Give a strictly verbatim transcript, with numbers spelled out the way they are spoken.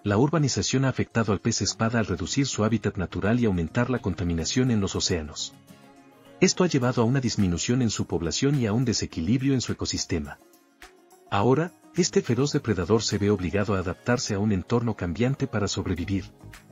la urbanización ha afectado al pez espada al reducir su hábitat natural y aumentar la contaminación en los océanos. Esto ha llevado a una disminución en su población y a un desequilibrio en su ecosistema. Ahora, este feroz depredador se ve obligado a adaptarse a un entorno cambiante para sobrevivir.